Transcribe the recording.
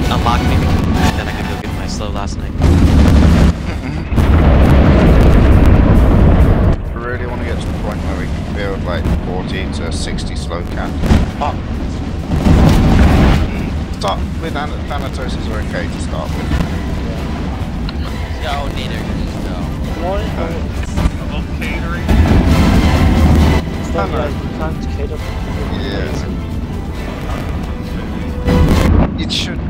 unlock me, and then I could go get my slow last night. We really want to get to the point where we can build like 40 to 60 slow cans. Oh. Start with Thanatoses are okay to start with. Yeah, neither is though. About catering. Yeah. It should